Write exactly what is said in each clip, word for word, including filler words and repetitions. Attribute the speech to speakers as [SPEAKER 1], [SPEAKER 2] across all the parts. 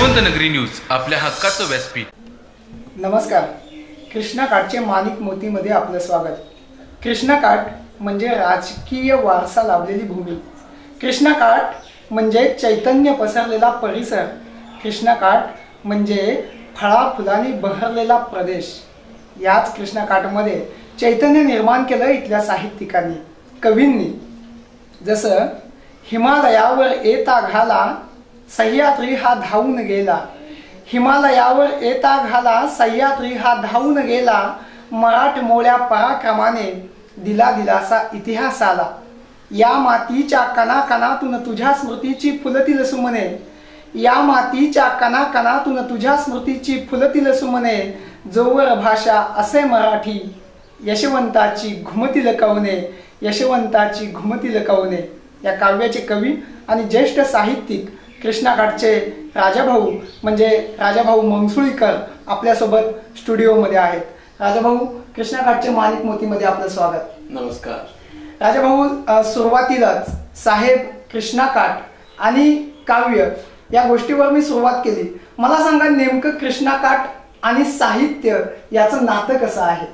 [SPEAKER 1] यशवंतनगरी news, आपल्या हक्काचं व्यासपीठ.
[SPEAKER 2] नमस्कार. कृष्णाकाठचे माणिक मोतीमध्ये आपलं स्वागत. कृष्णाकाठ म्हणजे राजकीय वारसा लाभलेली भूमी. कृष्णाकाठ म्हणजे चैतन्य पसरलेला परिसर. कृष्णाकाठ म्हणजे फळा फुलांनी बहरलेला प्रदेश. याच कृष्णाकाठमध्ये चैतन्य निर्माण केलं इथल्या साहित्यिकांनी, कवींनी. जसं हिमालयावर येता घाला सह्याद्री हा धावून गेला. हिमालयावर येता घाला सह्याद्री हा धावून गेला. मराठमोळ्या पराक्रमाने दिला दिलासा इतिहास आला. या मातीच्या कणाकणातून तुझ्या स्मृतीची फुलतील सुमने. या मातीच्या कणाकणातून तुझ्या स्मृतीची फुलतील सुमने. जोवर भाषा असे मराठी यशवंताची घुमतील कवने. यशवंताची घुमतील कवने. या काव्याचे कवी आणि ज्येष्ठ साहित्यिक कृष्णाकाठचे राजाभाऊ म्हणजे राजाभाऊ मंगसुळीकर आपल्यासोबत स्टुडिओमध्ये आहेत. राजाभाऊ, कृष्णाकाठचे माणिक मोतीमध्ये आपलं स्वागत.
[SPEAKER 3] नमस्कार.
[SPEAKER 2] राजाभाऊ, सुरुवातीलाच साहेब, कृष्णाकाठ आणि काव्य या गोष्टीवर मी सुरुवात केली. मला सांगा, नेमकं कृष्णाकाठ आणि साहित्य याचं नातं कसं आहे?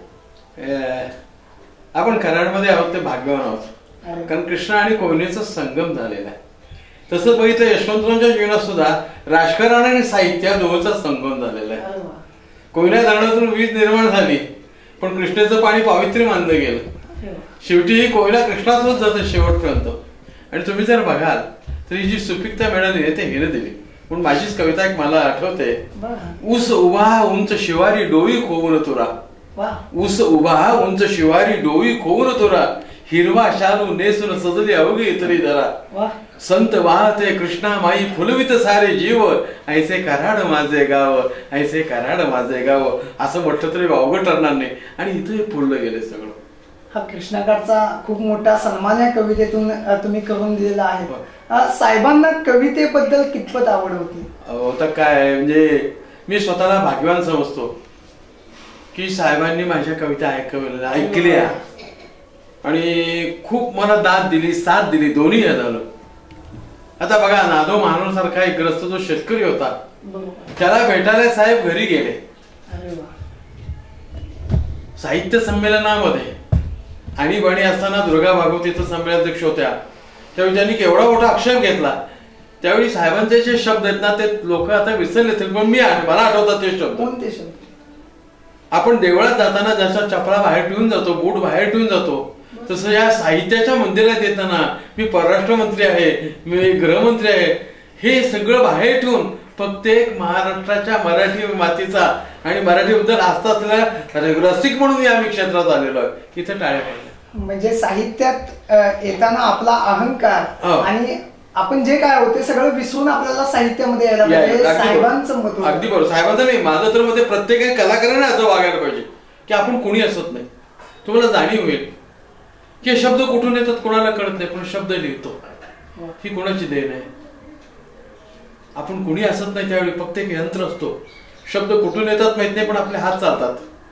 [SPEAKER 3] आपण कराडमध्ये आहोत ते भाग्यवान आहोत, कारण कृष्णा आणि कोयनेचा संगम झालेला आहे. तसं बघितलं यशवंतरावांच्या जीवनात सुद्धा राजकारण आणि साहित्य दोघांचा संगम झालेला आहे. कोयना धरणातून वीज निर्माण झाली, पण कृष्णेचं पाणी पावित्र्य मानलं गेलं. शेवटी ही कोयना कृष्णातच जाते शेवटपर्यंत. आणि तुम्ही जर बघाल तर ही जी सुपिकता मिळाली आहे ते हिने दिली. पण माझीच कविता एक मला आठवते. ऊस उभा उंच शिवारी डोई खोवून तुरा. ऊस उभा उंच शिवारी डोई खोवून तुरा. हिरवा शालू नेसून सजली अवघी तरी धरा. संत वाहते कृष्णा माई फुलवित सारे जीव. ऐसे कराड माझे गाव, ऐसे कराड माझे गाव. असं म्हटलं तरी अवघड ठरणार नाही. आणि इथे फुललं गेले सगळं.
[SPEAKER 2] हा कृष्णाकाठचा खूप मोठा सन्मान या कवितेतून तुम्ही करून दिलेला आहे. साहेबांना कवितेबद्दल कितपत आवड होती?
[SPEAKER 3] होता काय, म्हणजे मी स्वतःला भाग्यवान समजतो की साहेबांनी माझ्या कविता ऐकवल्या ऐकल्या आणि खूप मला दाद दिली, साथ दिली, दोन्ही झालं. आता बघा, नादो मानव सारखा एक ग्रस्त जो शेतकरी होता, त्याला भेटायला साहेब घरी गेले. साहित्य संमेलनामध्ये आणीबाणी असताना दुर्गा भागवतीचं संमेलनाध्यक्ष होत्या. त्यावेळी त्यांनी केवढा मोठा आक्षेप घेतला. त्यावेळी साहेबांचे जे शब्द आहेत ना, ते लोक आता विसरले, पण मी मला आठवतात ते शब्द.
[SPEAKER 2] कोणते शब्द?
[SPEAKER 3] आपण देवळात जाताना जसा चपला बाहेर ठेवून जातो, बूट बाहेर ठेवून जातो, तसं या साहित्याच्या मंदिरात येताना मी परराष्ट्र मंत्री आहे, मी गृहमंत्री आहे, हे सगळं बाहेर ठेवून फक्त एक महाराष्ट्राच्या मराठी मातीचा आणि मराठीबद्दल आस्था असलेला रसिक म्हणून या आम्ही क्षेत्रात आलेलो आहे. इथे टाळ्या पाहिजे.
[SPEAKER 2] म्हणजे साहित्यात येताना आपला अहंकार आणि आपण जे काय होते सगळं विसरून आपल्याला साहित्यामध्ये यायला पाहिजे. साहेबांचं मत.
[SPEAKER 3] अगदी बरोबर. साहेबांचं नाही, माझं तर मध्ये प्रत्येक कलाकाराने असं वागायला पाहिजे की आपण कोणी असत नाही. तुम्हाला जाणीव होईल की शब्द कुठून येतात कोणाला कळत नाही, पण शब्द लिहितो ही कोणाची देण आहे. आपण कुणी असत नाही त्यावेळी फक्त एक यंत्र असतो. शब्द कुठून येतात माहित नाही, पण आपले हात चालतात.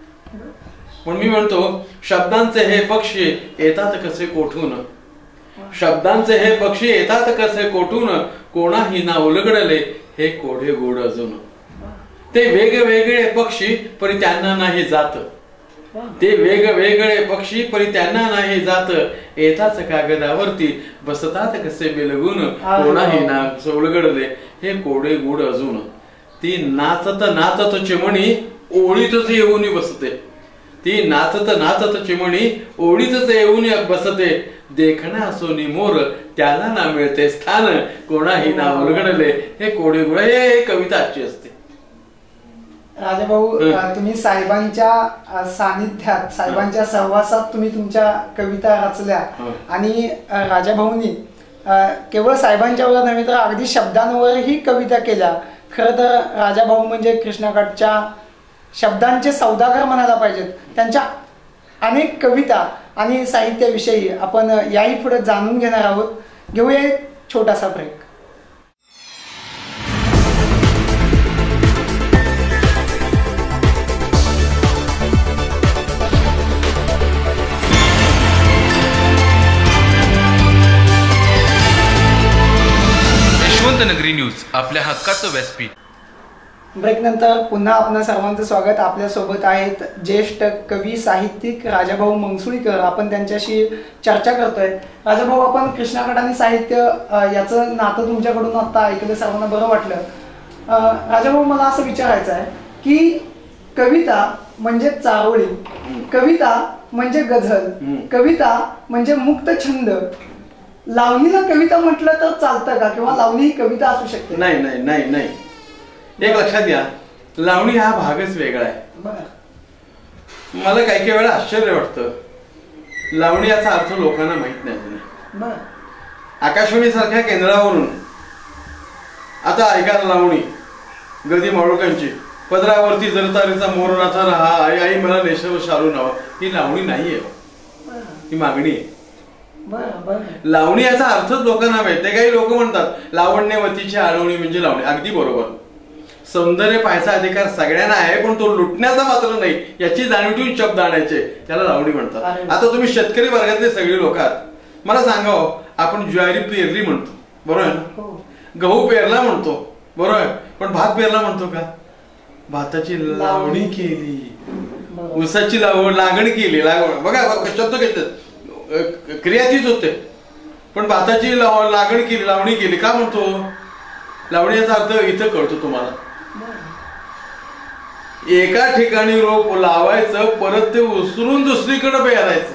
[SPEAKER 3] पण मी म्हणतो, शब्दांचे हे पक्षी येतात कसे कोठून. शब्दांचे हे पक्षी येतात कसे कोठून. कोणाही ना उलगडले हे कोढे गोड अजून. ते वेगवेगळे पक्षी परी त्यांना नाही जात. ते वेगवेगळे पक्षी परी त्यांना नाही जात. येताच कागदावरती बसतात कसे बिलगून. कोणाही ना उलगडले हे कोडे गुड अजून. ती नाचत नाचत चिमणी ओळीतच येऊन बसते. ती नाचत नाचत चिमणी ओळीतच येऊन बसते. देखणा सोनी मोर त्याला ना मिळते स्थान. कोणाही ना उलगडले हे कोडे गुड. हे कविता आजची असते.
[SPEAKER 2] राजाभाऊ, तुम्ही साहेबांच्या सानिध्यात, साहेबांच्या सहवासात तुम्ही तुमच्या कविता रचल्या. आणि राजाभाऊंनी केवळ साहेबांच्यावर नव्हे तर अगदी शब्दांवरही कविता केल्या. खरं तर राजाभाऊ म्हणजे कृष्णाकाठच्या शब्दांचे सौदागर म्हणायला पाहिजेत. त्यांच्या अनेक कविता आणि साहित्याविषयी आपण याही पुढे जाणून घेणार आहोत. घेऊया एक छोटासा ब्रेक.
[SPEAKER 1] यशवंतनगरी न्यूज, आपल्या हक्काचं व्यासपीठ.
[SPEAKER 2] ब्रेक नंतर पुन्हा आपणा सर्वांचं स्वागत. आपल्या सोबत आहेत ज्येष्ठ कवी साहित्यिक राजाभाऊ मंगसुळीकर. आपण त्यांच्याशी चर्चा करतोय. राजाभाऊ, आपण कृष्णागड आणि साहित्य याचं नातं तुमच्याकडून आता ऐकलं, सर्वांना बरं वाटलं. राजाभाऊ, मला असं विचारायचं आहे की कविता म्हणजे चारोळी, कविता म्हणजे गझल, कविता म्हणजे मुक्त छंद. लावणीला कविता म्हटलं तर चालतं का, किंवा लावणी ही कविता असू शकते?
[SPEAKER 3] नाही नाही नाही नाही एक लक्षात घ्या, लावणी हा भागच वेगळा आहे. मला काही काही वेळा आश्चर्य वाटतं, लावणी याचा अर्थ लोकांना माहित नाही. आकाशवाणी सारख्या केंद्रावरून आता ऐकायला लावणी गदी माळुकांची, पदरावरती जरतारीचा मोरनाचा रहा, आई आई मला नेशव शालू नाव, ही लावणी नाहीये, ही मागणी आहे. लावणी याचा अर्थच लोकांना माहिती. काही लोक म्हणतात लावण्यवतीची आळवणी म्हणजे लावणी. अगदी बरोबर, सौंदर्य पाहायचा अधिकार सगळ्यांना आहे, पण तो लुटण्याचा मात्र नाही, याची जाणीव ठेवून शब्द आणायचे, त्याला लावणी म्हणतात. आता तुम्ही शेतकरी वर्गातले सगळे लोक आहात, मला सांगा, आपण ज्वारी पेरली म्हणतो, बरोबर आहे ना? गहू पेरला म्हणतो, बरोबर आहे, पण भात पेरला म्हणतो का? भाताची लावणी केली, ऊसाची लावण लागण केली, लागवड बघा शब्द घेतात, क्रिया तीच होते, पण भाताची लागण केली, लावणी केली का म्हणतो? लावणी याचा अर्थ इथं कळतो तुम्हाला. एका ठिकाणी रोप लावायचं, परत ते उचलून दुसरीकडे पेरायचं,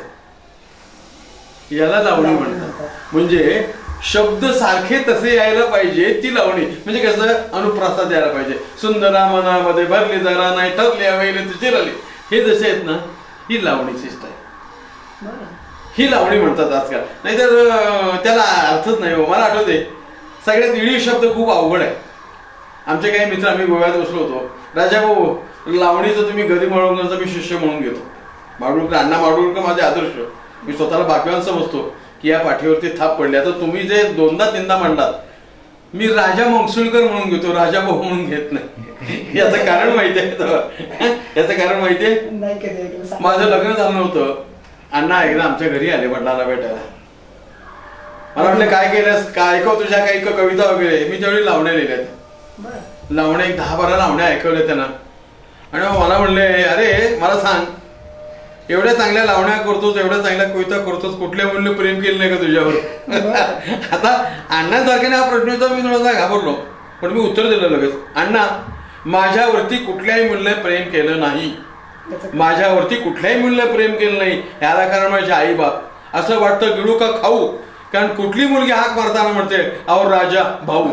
[SPEAKER 3] याला लावणी म्हणतात. म्हणजे शब्द सारखे तसे यायला पाहिजे, ती लावणी. म्हणजे कसं, अनुप्रासाद यायला पाहिजे. सुंदरा मनामध्ये भरली जरा नाही ठरली वेळेला तुझे राहिली, हे जसे आहेत ना, ही लावणीची स्टाईल, ही लावणी म्हणतात आजकाल. नाहीतर त्याला अर्थच नाही. मला आठवते, सगळ्यात इडी शब्द खूप अवघड आहे. आमचे काही मित्र, आम्ही गोव्यात बसलो होतो, राजाभाऊ लावणीचं तुम्ही गदी माळुंकरचा मी शिष्य म्हणून घेतो. माडुळकर, अण्णा माडुळकर माझे आदर्श. मी स्वतःला भाग्यवान समजतो की या पाठीवरती थाप पडली. आता तुम्ही जे दोनदा तीनदा म्हणलात, मी राजा मंगसुळकर म्हणून घेतो, राजाभाऊ म्हणून घेत नाही. याचं कारण माहिती आहे? याचं कारण माहितीये, माझं लग्न झालं नव्हतं, अण्णा एकदा आमच्या घरी आले वडिलांना भेटायला. मला म्हटलं काय केलंस, काय ऐकव तुझ्या काही कविता वगैरे. मी त्यावेळी लावण्या लिहिल्यात, लावण्या एक दहा बारा लावण्या ऐकवल्या त्यांना. आणि मला म्हणले, अरे मला सांग, एवढ्या चांगल्या लावण्या करतोस, एवढ्या चांगल्या कविता करतोस, कुठल्या मुलीने प्रेम केलं नाही का तुझ्यावर? आता अण्णांसारख्याने हा प्रश्न होता, मी थोडासा घाबरलो, पण मी उत्तर दिलं लगेच, अण्णा माझ्यावरती कुठल्याही मुलीने प्रेम केलं नाही, माझ्यावरती कुठल्याही मुलीने प्रेम केलं नाही. याला कारण माझे आई बाप. असं वाटतं गिळू का खाऊ, कारण कुठली मुलगी हाक मारताना म्हणते अहो राजा भाऊ.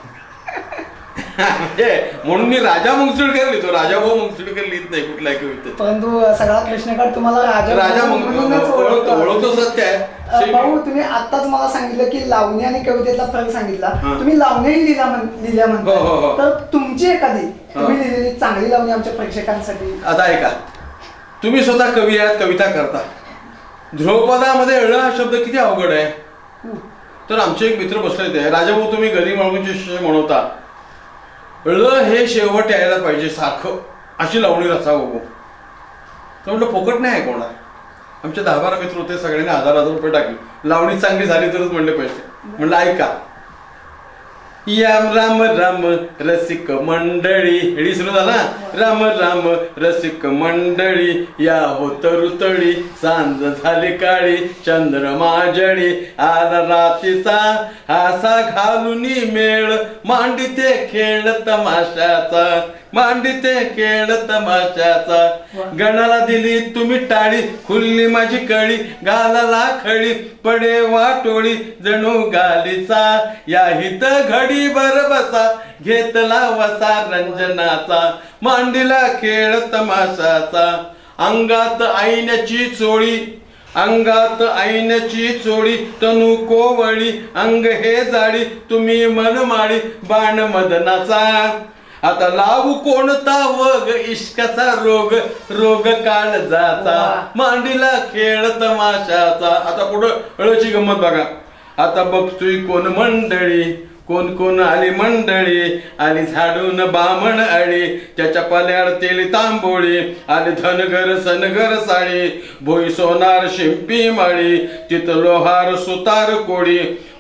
[SPEAKER 3] म्हणून मी राजा मंगसुळकर लिहितो, राजाभाऊ मंगसुळकर लिहित नाही कुठल्या कवितेत.
[SPEAKER 2] परंतु सगळा कृष्णकाठ तुम्हाला राजा
[SPEAKER 3] राजा ओळखतो. सत्य आहे
[SPEAKER 2] भाऊ, तुम्ही आताच मला सांगितलं की लावणी आणि कवितेतला फरक सांगितला. तुम्ही लावण्याही लिहिल्या लिहिल्या म्हणता, तर तुमची एखादी तुम्ही लिहिलेली चांगली लावणी आमच्या प्रेक्षकांसाठी.
[SPEAKER 3] आता ऐका, तुम्ही स्वतः कवी आहात, कविता करता. ध्रुवपदामध्ये अळ हा शब्द किती अवघड आहे. तर आमचे एक मित्र बसले ते, राजाभाऊ तुम्ही गदी माळुंकरचे म्हणवता, ळ हे शेवट यायला पाहिजे सारखं, अशी लावणी रचा बघू. तर म्हटलं फोकट नाही आहे कोणा. आमचे दहा बारा मित्र होते, सगळ्यांनी हजार हजार रुपये टाकले. लावणी चांगली झाली तरच म्हणले पैसे. म्हणलं ऐका, या राम राम रसिक मंडळी, हेडी सुरू झाला, राम राम रसिक मंडळी, या होत रुतळी सांज झाली काळी, चंद्रमा जळी आला रातीचा, हासा घालून मेळ मांडिते खेळ तमाशाचा, मांडिते खेळ तमाशाचा. गणाला दिली तुम्ही टाळी, खुल्ली माझी कळी, गालाला खळी पडे वाटोळी जणू गालीचा, या हित घडी बर बसा घेतला वसा रंजनाचा, मांडीला खेळ तमाशाचा. अंगात ऐण्याची चोळी, अंगात ऐण्याची चोळी तनु कोवळी, अंग हे जाळी तुम्ही मनमाळी बाण मदनाचा. आता लावू कोणता वग इश्काचा रोग, रोग काळजाचा, मांडीला खेळ तमाशाचा. आता पुढं अळची गंमत बघा. आता बघतोय कोण मंडळी, कोण कोण आली मंडळी, आली झाडून बामण आळी, त्याच्या पाल्याड तेली तांबोळी, आली धनगर सनगर साळी, भोई सोनार शिंपी माळी, तिथ लोहार सुतार कोळी,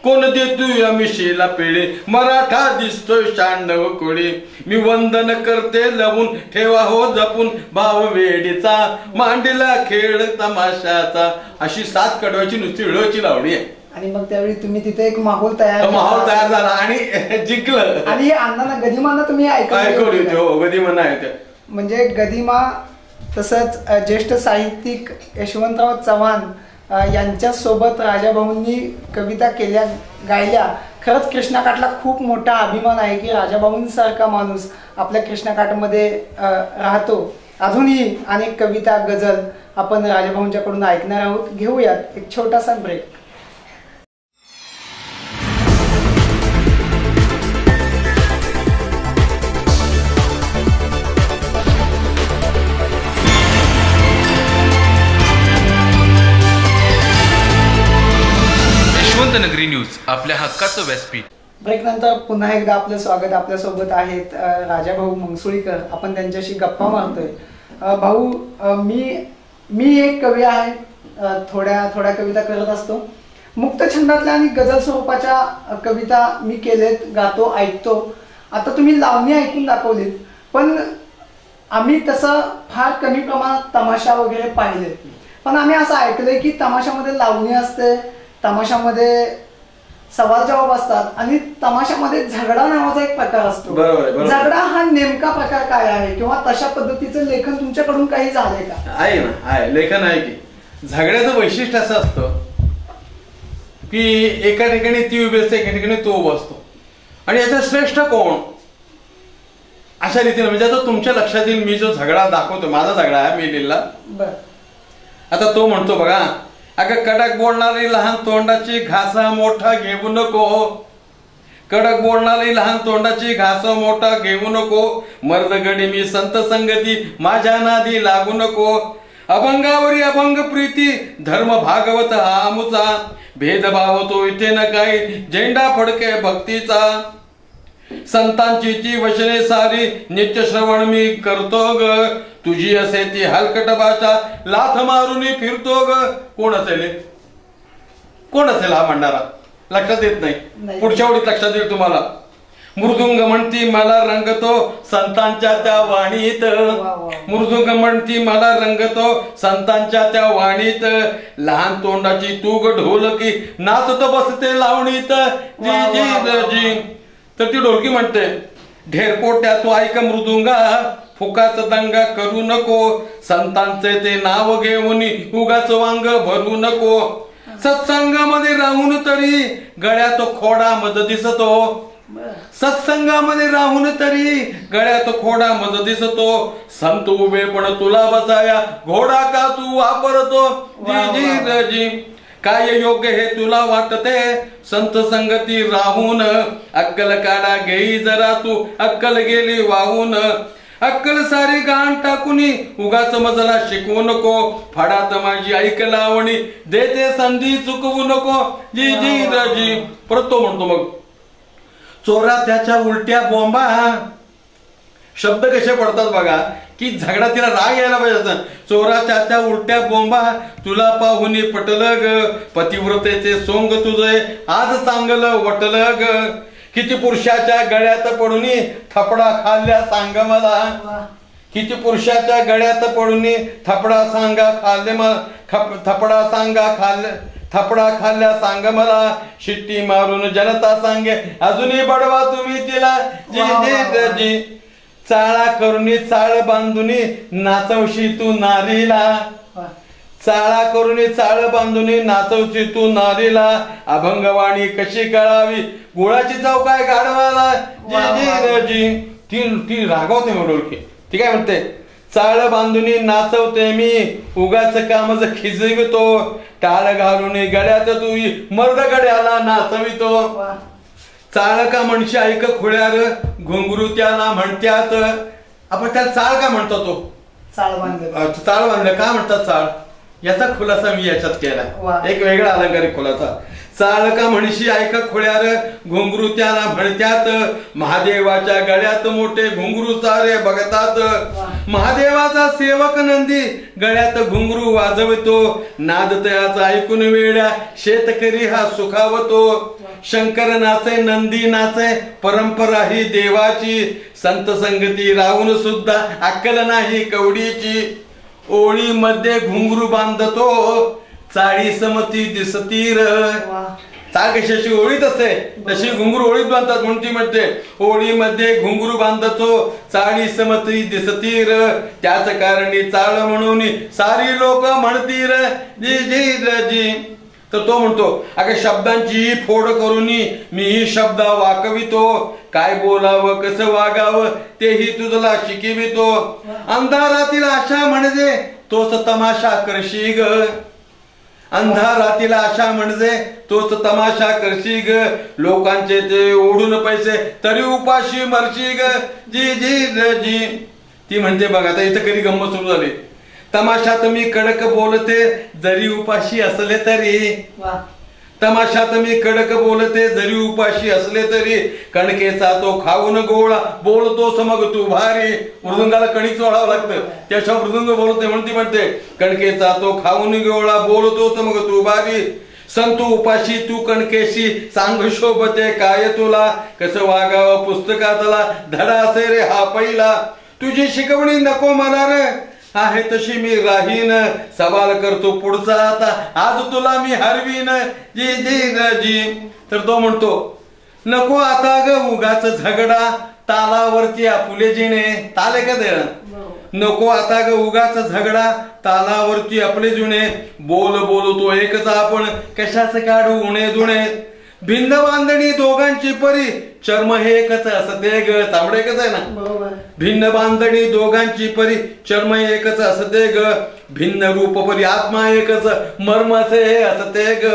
[SPEAKER 3] कोण देतो या मिशीला पेढे मराठा दिसतोय शहाण्णव कोळी मी वंदन करते लवून ठेवा हो जपून भाव वेडीचा मांडीला खेळ तमाशाचा अशी सात कडव्याची नुसती हळूची लावणी आहे.
[SPEAKER 2] आणि मग त्यावेळी तुम्ही तिथे एक माहोल तयार
[SPEAKER 3] माहोल तयार झाला आणि जिंकलं.
[SPEAKER 2] आणि अण्णांना गदिमांना तुम्ही
[SPEAKER 3] ऐकवली होती. हो गदिमा नाही
[SPEAKER 2] म्हणजे गदिमा तसंच ज्येष्ठ साहित्यिक यशवंतराव चव्हाण यांच्या सोबत राजाभाऊंनी कविता केल्या गायल्या. खरंच कृष्णाकाठला खूप मोठा अभिमान आहे की राजाभाऊंसारखा माणूस आपल्या कृष्णाकाठमध्ये राहतो. अजूनही अनेक कविता गझल आपण राजाभाऊंच्याकडून ऐकणार आहोत. घेऊयात एक छोटासा ब्रेक.
[SPEAKER 1] नगरी न्यूज आपल्या हक्काचं व्यासपीठ.
[SPEAKER 2] ब्रेक नंतर पुन्हा एकदा आपलं स्वागत. आपल्यासोबत आहेत राजाभाऊ मंगसुळीकर. आपण त्यांच्याशी गप्पा मारतोय. भाऊ, मी मी एक कवी आहे. थोड्या थोड्या कविता करत असतो. मुक्त छंदातल्या आणि गझल स्वरूपाच्या कविता मी केलेत, गातो, ऐकतो. आता तुम्ही लावणी ऐकून दाखवलीत, पण आम्ही तसं फार कमी प्रमाणात तमाशा वगैरे पाहिले. पण आम्ही असं ऐकलंय की तमाशामध्ये लावणी असते, तमाशामध्ये सवाल जवाब असतात आणि तमाशामध्ये झगडा नावाचा एक प्रकार असतो. झगडा हा नेमका प्रकार काय आहे किंवा तशा पद्धतीचं लेखन तुमच्याकडून काही झालंय का?
[SPEAKER 3] आहे ना, आहे लेखन आहे की. झगड्याचं वैशिष्ट्य असं असतं की एका ठिकाणी ती उभी असते, एका ठिकाणी तो उभा असतो आणि याचा श्रेष्ठ कोण अशा रीतीने. म्हणजे आता तुमच्या लक्षात येईल मी जो झगडा दाखवतो, माझा झगडा आहे, मी लिहिला. आता तो म्हणतो बघा, अगं कडक बोलणारी लहान तोंडाची घासा मोठा घेऊ नको, कडक बोलणारी लहान तोंडाची घासा मोठा घेऊ नको, मर्द गडी मी संत संगती माझ्या नादी लागू नको, अभंगावरी अभंग प्रीती धर्म भागवत हा आमुचा, भेदभाव तो इथे न काही झेंडा फडके भक्तीचा, संतांची ती वचने सारी नित्य श्रवण मी करतो ग, तुझी असे ती हलकट भाषा लाथ मारून फिरतो ग. कोण असेल कोण असेल हा म्हणणारा? लक्षात येत नाही. पुढच्या ओळीत लक्षात येईल तुम्हाला. मृदुंग म्हणती मला रंगतो संतांच्या त्या वाणीत, मृदुंग म्हणती मला रंगतो संतांच्या त्या वाणीत, लहान तोंडाची तू ग ढोलकी नाचत बसते लावणीत, जी जी जी. तर ती ढोलकी म्हणते, ढेरपोट्या तू ऐक मृदुंगा, फुकाच दंगा करू नको, संतांचे ते नाव घेऊन उगाच वांग भरू नको, सत्संगामध्ये राहून तरी गळ्यात खोडा मज दिसतो, सत्संगामध्ये राहून तरी गळ्यात खोडा मज दिसतो, संत उभे पण तुला बसाया घोडा का तू वापरतो, जी जी जी. काय योग्य हे तुला वाटते संत संगती राहून, अक्कल काढा घेई जरा तू अक्कल गेली वाहून, अक्कल सारी गाण टाकुनी उगाच मजला शिकवू नको, फाडात माझी ऐक लावणी देते संधी चुकवू नको, जी जी जी. परत तो म्हणतो मग, चोरा त्याच्या उलट्या बोंबा. शब्द कसे पडतात बघा की झगडा तिला राग यायला पाहिजे. चोराच्या त्या उलट्या बोंबा तुला पाहुनी पटलं ग, पतिव्रतेचे सोंग तुझे आज चांगलं वटलं ग, किती पुरुषाच्या गळ्यात पडून थपडा खाल्ल्या सांग मला, किती पुरुषाच्या गळ्यात पडून थपडा सांगा खाल्ले मला, थपडा सांगा खाल्ले थपडा खाल्ल्या सांग मला, शिट्टी मारून जनता सांगे अजूनही बडवा तुम्ही तिला, जी जी जी. चाळा करूनी चाळ बांधून नाचवशी तू नारीला, चाळा करूनी चाळ बांधून नाचवशी तू नारीला, अभंगवाणी कशी कळावी गुळाची चव काय गाढवाला, जी जी जी. ती ती रागवते मग ढोलकी. ती काय म्हणते, चाळ बांधून नाचवते मी उगाच कामच खिजवितो, टाळ घालून गड्यात तू मर्द गड्याला नाचवितो, चाळ का म्हणशी ऐक खुळ्यार घुंगरू त्याला म्हणत्यात. आपण त्याला चाळ का म्हणतो? तो
[SPEAKER 2] चाळ बांधलं.
[SPEAKER 3] चाळ बांधलं का म्हणतात चाळ? याचा खुलासा मी याच्यात केला, एक वेगळा अलंकारिक खुलासा. चाळ का म्हणशी ऐक खुळ्यार घुंगरू त्याला म्हणत्यात, महादेवाच्या गळ्यात मोठे घुंगरू सारे बघतात, महादेवाचा सेवक नंदी गळ्यात घुंगरू वाजवतो, नाद तयाचा ऐकून वेड्या शेतकरी हा सुखावतो, शंकर नाचे नंदी नाचे परंपरा ही देवाची संत संगती राहून सुद्धा अक्कल नाही कवडीची ओळीमध्ये घुंगरू बांधतो चाळी समती दिसतीर चाळ कशाची ओळीत असते तशी घुंगरू ओळीत बांधतात म्हणून ती म्हणते ओळीमध्ये घुंगरू बांधतो चाळी समती दिसतीर त्याच कारणी चाळ म्हणून सारी लोक म्हणतीर जी जी जी तर तो म्हणतो अगं शब्दांची फोड करून मी शब्द वाकवितो काय बोलावं कसं वागावं तेही तुझला शिकवितो अंधारातील आशा म्हणजे तोच तमाशा करशी ग अंधारातील आशा म्हणजे तोच तमाशा करशी ग लोकांचे ते ओढून पैसे तरी उपाशी मरशी ग जी जी जी ती म्हणते बघ आता इथं कधी गंमत सुरू झाली तमाशात मी कडक बोलते जरी उपाशी असले तरी तमाशात मी कडक बोलते जरी उपाशी असले तरी कणकेचा तो खाऊन गोळा बोलतोस मग तू भारी मृदुंगाला कणीच वाढावं लागतं त्याशिवाय मृदुंग बोलते म्हणते म्हणते कणकेचा तो खाऊन गोळा बोलतोस मग तू भारी संतू उपाशी तू कणकेशी सांग शोभते काय तुला कसं वागावं पुस्तकातला धडा असे रे हा पहिला तुझी शिकवणी नको मला रे आहे तशी मी राहीन सवाल करतो पुढचा आता आज तुला मी हरवीन जी जी जी तर तो म्हणतो नको आता ग उगाच झगडा तालावरती आपुले जिणे ताले का दे नको आता ग उगाच झगडा तालावरती आपले जुने बोल बोलतो एकच आपण कशाच काढू उणे दुणे भिन्न बांधणी दोघांची परी चर्म हे एकच असते ग तांबडे एकच आहे ना भिन्न बांधणी दोघांची परी चर्म एकच असते ग भिन्न रूप परी आत्मा एकच मर्म असे असते ग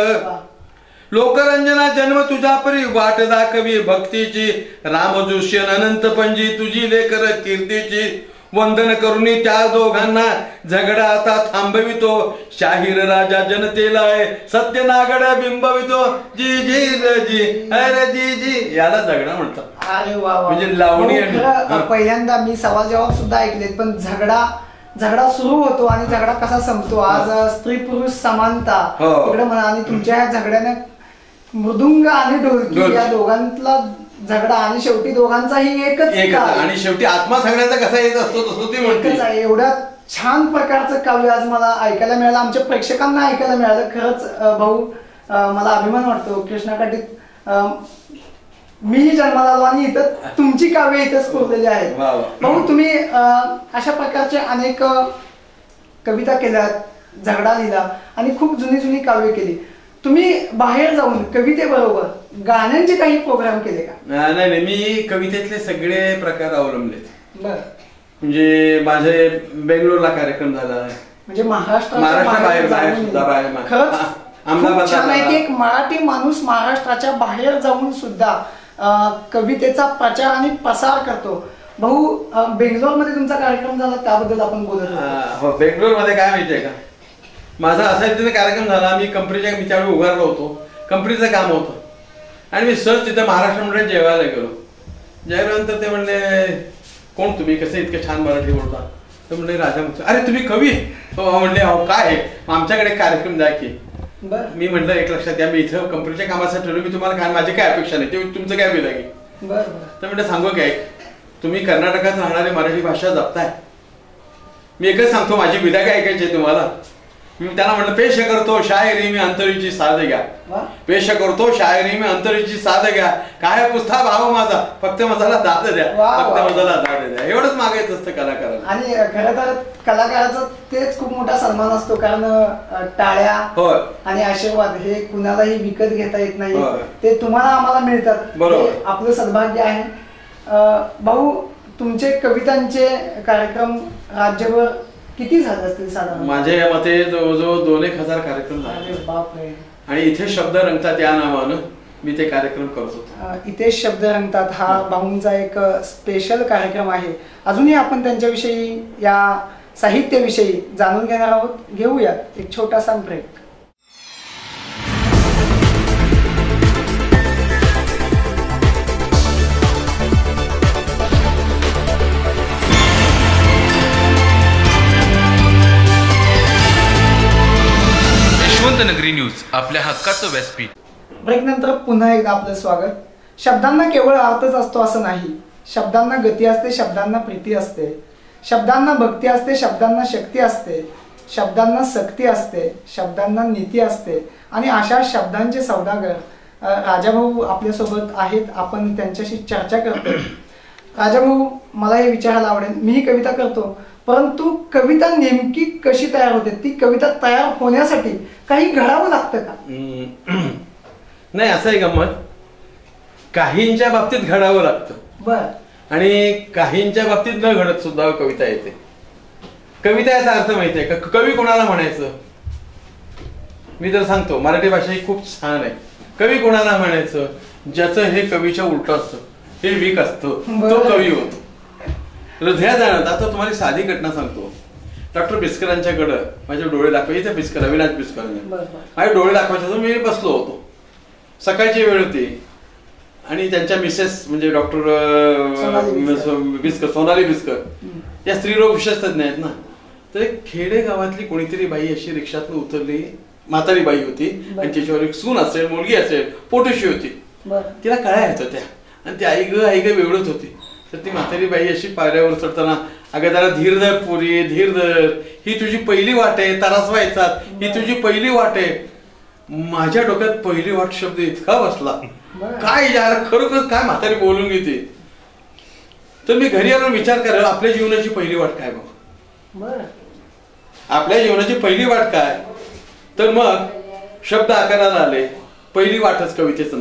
[SPEAKER 3] लोकरंजना जन्म तुझ्या परी वाट दाखवी भक्तीची रामदुष्यन अनंत पंजी तुझी लेकर कीर्तीची वंदन करून त्या दोघांना झगडा आता थांबवितो शाहीर राजा जनतेला सत्य नागडा बिंबवितो जी जी जी अरे जी जी याला झगडा म्हणतात
[SPEAKER 2] अरे वा
[SPEAKER 3] म्हणजे लावणी
[SPEAKER 2] पहिल्यांदा मी सवाल जवाब सुद्धा ऐकलेत पण झगडा झगडा सुरू होतो आणि झगडा कसा संपतो आज स्त्री पुरुष समानता इकडे म्हणा आणि तुमच्या ह्या झगड्याने मृदुंग आणि ढोलकी या दोघांतला झगडा आणि शेवटी दोघांचाही एकच
[SPEAKER 3] आणि शेवटी आत्मा सगळ्यांचा कसा येत असतो तसं ती म्हणते
[SPEAKER 2] एवढ्या छान प्रकारचं काव्य आज मला ऐकायला मिळालं आमच्या प्रेक्षकांना ऐकायला मिळालं खरंच भाऊ मला अभिमान वाटतो कृष्णाकाठीत मीही जन्माला आलो आणि इथं तुमची काव्य इथंच कोरलेली आहेत भाऊ तुम्ही अशा प्रकारचे अनेक कविता केल्यात झगडा लिहिला आणि खूप जुनी जुनी काव्य केली तुम्ही बाहेर जाऊन कवितेबरोबर गाण्यांचे काही प्रोग्राम केले का
[SPEAKER 3] नाही नाही मी कवितेतले सगळे प्रकार अवलंबले
[SPEAKER 2] बर
[SPEAKER 3] म्हणजे माझे बेंगलोरला कार्यक्रम झाला
[SPEAKER 2] म्हणजे महाराष्ट्र
[SPEAKER 3] महाराष्ट्राबाहेर बाहेर सुद्धा बाहेर
[SPEAKER 2] खरंच छान आहे की एक मराठी माणूस महाराष्ट्राच्या बाहेर जाऊन सुद्धा कवितेचा प्रचार आणि प्रसार करतो भाऊ बेंगलोरमध्ये तुमचा कार्यक्रम झाला त्याबद्दल आपण बोलत
[SPEAKER 3] हो बेंगलोरमध्ये काय माहितीये का माझा असा तिथे कार्यक्रम झाला मी कंपनीच्या मी त्यावेळी उभारलो होतो कंपनीचं काम होतं आणि मी सहज तिथे महाराष्ट्र मंडळात जेवायला गेलो जेवल्यानंतर ते म्हणले कोण तुम्ही कसं इतकं छान मराठी बोलता तर म्हणले राजा मुख अरे तुम्ही कवी म्हणले अहो काय आमच्याकडे कार्यक्रम द्या की मी म्हटलं एक लक्षात द्या मी इथं कंपनीच्या कामासाठी ठरवलं मी तुम्हाला काय माझी काय अपेक्षा नाही ते तुमचं काय बिल आहे तर म्हणलं सांगू काय तुम्ही कर्नाटकात राहणारी मराठी भाषा जपताय मी एकच सांगतो माझी विधा काय ऐकायची तुम्हाला मी त्यांना म्हटलं पेश करतो शायरी मी अंतरीची साध घ्या पेश करतो शायरी मी अंतरीची साध घ्या काय पुस्ता भाव माझा फक्त मसाला दाद द्या फक्त मसाला दाद द्या एवढंच मागायचं असतं कलाकाराला
[SPEAKER 2] आणि खरं तर कलाकाराचं तेच खूप मोठा सन्मान असतो कारण टाळ्या आणि आशीर्वाद हे कुणालाही विकत घेता येत नाही ते तुम्हाला आम्हाला मिळतात बरोबर आपलं सद्भाग्य आहे भाऊ तुमचे कवितांचे कार्यक्रम राज्यभर किती झाले असतील साधारण
[SPEAKER 3] माझ्या मते जवळजवळ दोन एक हजार कार्यक्रम झाले आणि इथे शब्द रंगतात या नावानं मी ते कार्यक्रम करत होतो
[SPEAKER 2] इथे शब्द रंगतात हा भाऊंचा एक स्पेशल कार्यक्रम आहे अजूनही आपण त्यांच्याविषयी या साहित्याविषयी जाणून घेणार आहोत घेऊयात एक छोटासा ब्रेक
[SPEAKER 1] नगरी न्यूज आपल्या हक्काचं व्यासपीठ
[SPEAKER 2] ब्रेक नंतर पुन्हा एकदा आपलं स्वागत. शब्दांना केवळ अर्थच असतो असं नाही. शब्दांना गती असते, शब्दांना प्रीती असते, शब्दांना भक्ती असते, शब्दांना शक्ती असते, शब्दांना सक्ती असते, शब्दांना नीती असते. आणि अशा शब्दांचे सौदागर राजाभाऊ आपल्यासोबत आहेत. आपण त्यांच्याशी चर्चा करतो. राजाभाऊ, मला हे विचारायला आवडेल, मी ही कविता करतो, परंतु कविता नेमकी कशी तयार होते? ती कविता तयार होण्यासाठी काही घडावं लागतं का?
[SPEAKER 3] नाही, असं आहे गंमत. काहींच्या बाबतीत घडावं लागतं
[SPEAKER 2] बर
[SPEAKER 3] आणि काहींच्या बाबतीत न घडत सुद्धा कविता येते. कविता याचा अर्थ माहिती आहे का? कवी कोणाला म्हणायचं? मी तर सांगतो, मराठी भाषा ही खूप छान आहे. कवी कोणाला म्हणायचं? ज्याचं हे कवीच्या उलट असतं, हे वीक असतं, तो कवी होतो. हृदयात जाणत. आता तुम्हाला साधी घटना सांगतो. डॉक्टर बिस्करांच्याकडं माझे डोळे दाखवायचे. बिस्कर, अविनाश बिस्करांनी माझे डोळे दाखवायचे. मी बसलो होतो. सकाळची वेळ होती आणि त्यांच्या मिसेस म्हणजे डॉक्टर बिस्कर, सोनाली बिस्कर, या स्त्रीरोग विशेष तज्ञ आहेत ना. तर एक खेडे गावातली कोणीतरी बाई अशी रिक्षातून उतरली. म्हातारी बाई होती आणि तिच्यावर एक सून असेल, मुलगी असेल, पोटोशी होती. तिला कळ्या येत होत्या आणि ती आई ग आई ग वेवळत होती. तर ती म्हातारी बाई अशी पायऱ्यावर चढताना, अगं जरा धीर धर पुरी, धीर धर, ही तुझी पहिली वाट आहे, तरास व्हायचा, ही तुझी पहिली वाट आहे. माझ्या डोक्यात पहिली वाट शब्द इतका बसला, काय यार खरोखर काय म्हातारी बोलून घेते. तर मी घरी आलो विचार करायला, आपल्या जीवनाची पहिली वाट काय बघ, आपल्या जीवनाची पहिली वाट काय. तर मग शब्द आकाराला आले. पहिली वाटच कवितेचं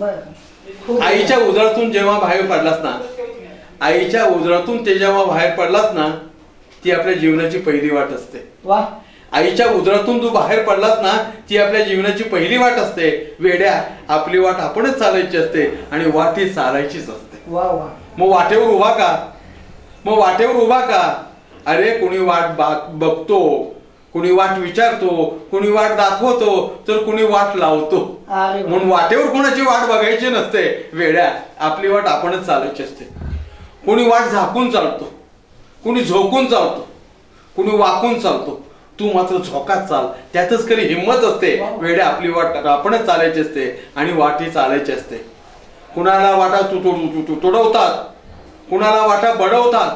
[SPEAKER 3] नाव. आईच्या उजळातून जेव्हा बाहेर पडलास ना, आईच्या उजळातून ते जेव्हा बाहेर पडलास ना, ती आपल्या जीवनाची पहिली वाट असते. आईच्या उदरातून तू बाहेर पडलास ना, ती आपल्या जीवनाची पहिली वाट असते. वेड्या, आपली वाट आपणच चालायची असते आणि वाट ही चालायचीच असते. मग वाटेवर उभा का? मग वाटेवर उभा का? अरे कोणी वाट बघतो, कोणी वाट विचारतो, कोणी वाट दाखवतो, तर कोणी वाट लावतो. म्हणून वाटेवर कोणाची वाट बघायची नसते. वेड्या, आपली वाट आपणच चालायची असते. कोणी वाट झाकून चालतो, कोणी झोकून चालतो, कोणी वाकून चालतो. तू मात्र झोकात चाल, त्यातच खरी हिंमत असते. वेड्या, आपली वाट आपणच चालायची असते आणि वाट ही चालायची असते. कुणाला वाटा तू तुडवतात, कुणाला वाटा बडवतात,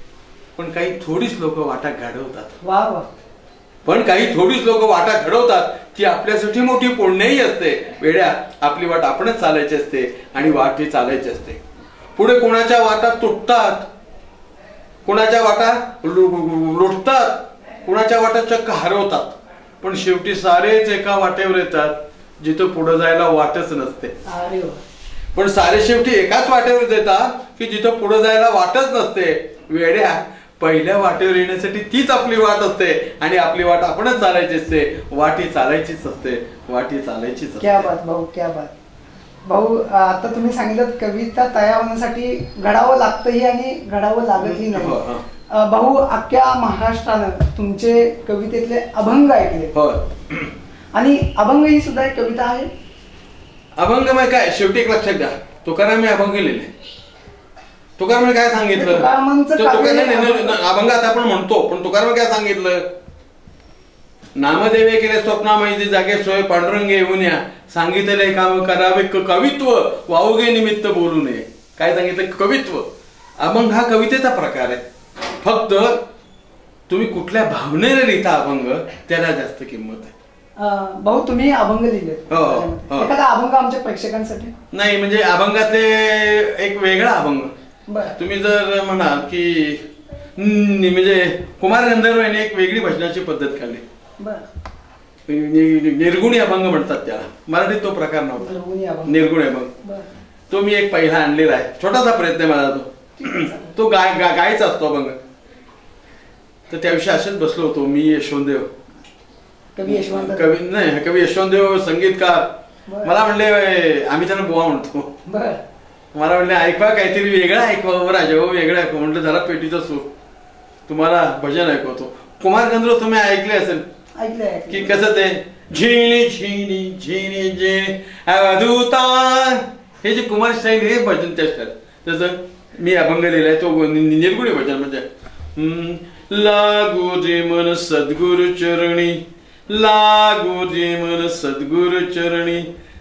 [SPEAKER 3] पण काही थोडीच लोक वाटा घडवतात. पण काही थोडीच लोक वाटा घडवतात, ती आपल्यासाठी मोठी पुण्याही असते. वेड्या, आपली वाट आपणच चालायची असते आणि वाट ही चालायची असते. पुढे कोणाच्या वाटा तुटतात, कोणाच्या वाटा लुटतात, कुणाच्या वाटा चक्क हरवतात, पण शेवटी सारेच एका वाटेवर येतात जिथं पुढे जायला वाटच नसते. पण सारे शेवटी एकाच वाटेवर येतात की जिथं पुढे जायला वाटच नसते. वेड्या, पहिल्या वाटेवर येण्यासाठी तीच आपली वाट असते आणि आपली वाट आपणच चालायची असते. वाटी चालायचीच असते, वाटी चालायचीच असते.
[SPEAKER 2] क्या बात भाऊ, क्या बात. भाऊ, आता तुम्ही सांगितलं कविता तयार होण्यासाठी घडावं लागतंही आणि घडावं लागतही नाही. भाऊ, अख्ख्या महाराष्ट्रानं तुमचे कवितेतले अभंग ऐकले आणि अभंग ही सुद्धा एक कविता आहे.
[SPEAKER 3] अभंग मग काय, शेवटी एक लक्षात द्या, तुकाराम हे अभंग लिहिले. तुकाराम काय सांगितलं? अभंगात आपण म्हणतो, पण तुकाराम काय सांगितलं? नामदेवे केले स्वप्नामय जागे सोय पांडुरंगे येऊन या, सांगितले काम करावे कवित्व वावगे निमित्त बोलू नये. काय सांगितलं? कवित्व. अभंग हा कवितेचा प्रकार आहे. फक्त तुम्ही कुठल्या भावनेने लिहिता अभंग, त्याला जास्त किंमत आहे.
[SPEAKER 2] भाऊ, तुम्ही अभंग लिहिले, एखादा अभंग आमच्या प्रेक्षकांसाठी?
[SPEAKER 3] नाही, म्हणजे अभंगातले एक वेगळा अभंग. तुम्ही जर म्हणाल की म्हणजे कुमार गंधर्व यांनी एक वेगळी भजनाची पद्धत काढली, निर्गुणी अभंग म्हणतात त्याला. मराठीत तो प्रकार नव्हता, निर्गुणी अभंग. तो मी एक पहिला आणलेला आहे. छोटासा प्रयत्न आहे माझा. तो तो गाय गायचा असतो अभंग. तर त्याविषयी असेच बसलो होतो मी, यशवंतदेव
[SPEAKER 2] कवी यशवंत
[SPEAKER 3] कवी नाही कवी यशवंतदेव संगीतकार. मला म्हणले, आम्ही त्यांना बुवा म्हणतो, मला म्हणले ऐकवा काहीतरी वेगळं ऐकवा राजा, वेगळं ऐकवा. म्हटलं जरा पेटीचा सूर, तुम्हाला भजन ऐकवतो. कुमार गंधर्व तुम्ही ऐकले असेल की कसं ते झिणी झिणी झिणी झिणी अवधूता, हे जे कुमार स्टाईल हे भजन त्या स्टाईल. तसं मी अभंग लिहिलाय तो निर्गुणी भजन. म्हणजे लागू जे मन सद्गुरु चरणी, लागू जे मन सद्गुरु चरणी,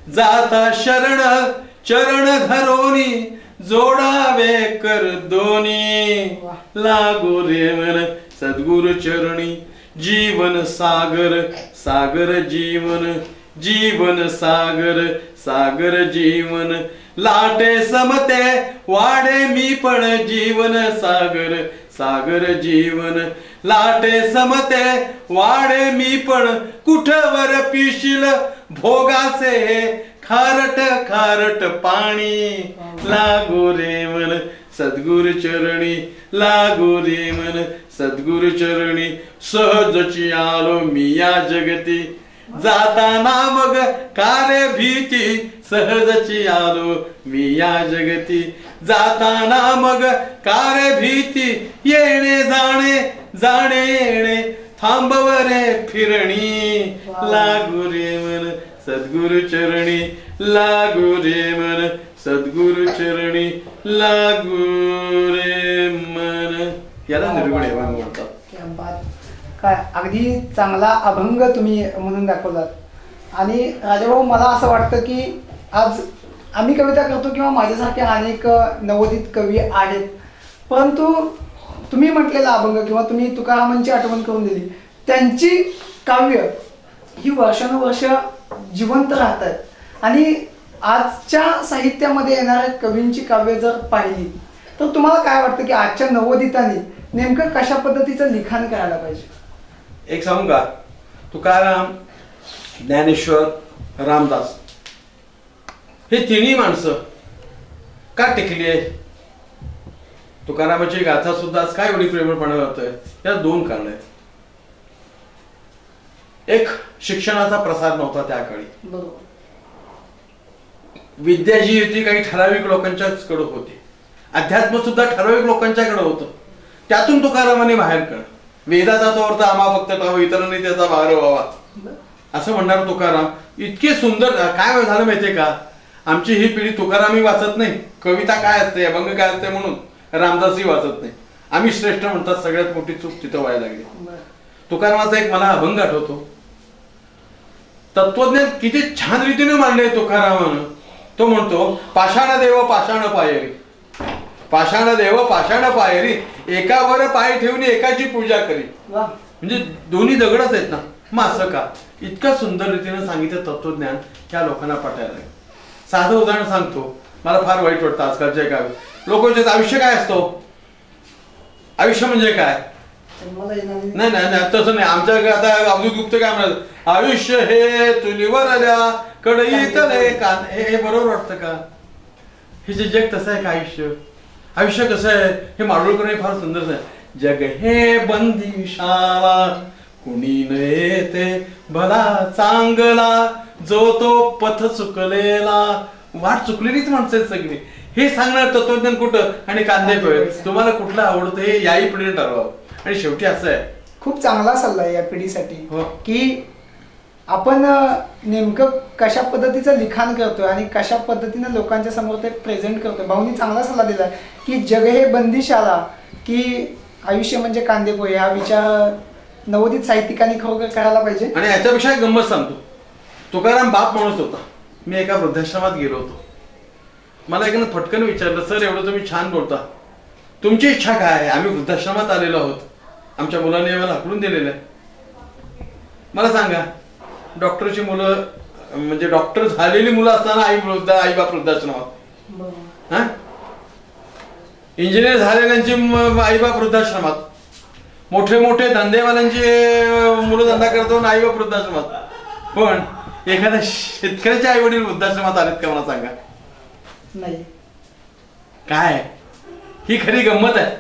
[SPEAKER 3] जाता शरण चरण धरोनी जोडावे कर दोनी लागो रे मन सद्गुरु चरणी जीवन सागर सागर जीवन जीवन सागर सागर जीवन लाटे समते वाडे मी पण जीवन सागर सागर जीवन लाटे समते वाडे मी पण कुठवर पिशील भोगासे खारट खारट पाणी लागो रे मन सद्गुरु चरणी लागो रे मन सद्गुरु चरणी सहजची आलो मी या जगती जाताना मग कारे भीती सहजची आलो मी या जगती जाताना मग कारे भीती येणे जाणे जाणे येणे थांबवरे फिरणी लागू रे मन सद्गुरु चरणी लागू रे मन सद्गुरु चरणी लागू रे मन याला निर्गुण अभंग म्हणतात.
[SPEAKER 2] काय अगदी चांगला अभंग तुम्ही म्हणून दाखवलात. आणि राजाभाऊ मला असं वाटतं की आज आम्ही कविता करतो किंवा माझ्यासारखे अनेक नवोदित कवी आहेत, परंतु तुम्ही म्हटलेला अभंग किंवा तुम्ही तुकारामांची आठवण करून दिली, त्यांची काव्य ही वर्षानुवर्ष जिवंत राहतात. आणि आजच्या साहित्यामध्ये येणाऱ्या कवींची काव्य जर पाहिली तर तुम्हाला काय वाटतं की आजच्या नवोदितांनी नेमकं कशा पद्धतीचं लिखाण करायला पाहिजे?
[SPEAKER 3] एक सांगू का, तुकाराम, ज्ञानेश्वर, रामदास हे तिन्ही माणसं का टिकली आहे? तुकारामाची गाथा सुद्धा आज काय एवढी प्रेमळपणे होतोय? या दोन कारण आहेत. एक, शिक्षणाचा प्रसार नव्हता त्या काळी.
[SPEAKER 2] बरोबर.
[SPEAKER 3] विद्या जी होती काही ठराविक लोकांच्याच कडे होती, अध्यात्म सुद्धा ठराविक लोकांच्याकडे होतं. त्यातून तुकारामाने बाहेर काढ वेदाचा तो अर्थ आम्हा फक्त ठाव इतरांनी त्याचा बाहेर व्हावा असं म्हणणार तुकाराम. इतके सुंदर काय झालं माहितीये का, आमची ही पिढी तुकारामही वाचत नाही, कविता काय असते अभंग काय असते म्हणून रामदासही वाचत नाही. आम्ही श्रेष्ठ म्हणतात, सगळ्यात मोठी चूक तिथं व्हायला लागली. तुकारामाचा एक मला अभंग आठवतो. तत्वज्ञान किती छान रीतीने मांडले तुकारामानं. तो म्हणतो, पाषाण देव पाषाण पायरी, पाषाण देव पाषाण पायरी, एकावर पाय ठेवून एकाची पूजा करी. म्हणजे दोन्ही दगडच आहेत ना, मग असं का? इतकं सुंदर रीतीने सांगितलं तत्वज्ञान त्या लोकांना पटायला लागेल. साधं उदाहरण सांगतो, मला फार वाईट वाटतं आजकालच्या काय लोकांचं आयुष्य काय असतो, आयुष्य म्हणजे काय? नाही नाही नाही तसं नाही. आमच्या आता अवधूत गुप्त काय म्हणतात, आयुष्य हे चुलीवर आल्या कडईत हे बरोबर वाटतं का? हे जे जग तसं आहे का आयुष्य? आयुष्य कसं आहे हे माडगूळकरने फार सुंदर आहे. जग हे बंदिशाला कुणी न येते भला चांगला, जो तो पथ चुकलेला. वाट चुकलेलीच माणसं आहेत सगळी. हे सांगणार तत्वज्ञान कुठं? आणि कांदे पोहे. तुम्हाला कुठलं आवडतं हे याही पिढीने ठरवावं. आणि शेवटी असं आहे,
[SPEAKER 2] खूप चांगला सल्ला आहे या पिढीसाठी
[SPEAKER 3] हो,
[SPEAKER 2] की आपण नेमकं कशा पद्धतीचं लिखाण करतोय आणि कशा पद्धतीने लोकांच्या समोर ते प्रेझेंट करतोय. भाऊनी चांगला सल्ला दिला की जग हे बंदिशाला, की आयुष्य म्हणजे कांदे पोहे. हा विचार नवोदित साहित्यिकांनी खरोखर करायला पाहिजे.
[SPEAKER 3] आणि याच्यापेक्षा एक गंमत सांगतो. तुकाराम बाप माणूस होता. मी एका वृद्धाश्रमात गेलो होतो. मला एकानं फटकन विचारलं, सर एवढं तुम्ही छान बोलता, तुमची इच्छा काय आहे? आम्ही वृद्धाश्रमात आलेलो आहोत, आमच्या मुलांनी आम्हाला हाकलून दिलेलं आहे. मला सांगा, डॉक्टरची मुलं म्हणजे डॉक्टर झालेली मुलं असताना आई वृद्ध आई बाप वृद्धाश्रमात, हा इंजिनियर झालेल्यांची आई बाप वृद्धाश्रमात, मोठे मोठे धंदेवाल्यांची मुलं धंदा करतो आई बाप वृद्धाश्रमात. पण एखाद्या शेतकऱ्याचे आई वडील वृद्धाश्रमात आलेत का? मला सांगा.
[SPEAKER 2] नाही.
[SPEAKER 3] काय ही खरी गंमत आहे.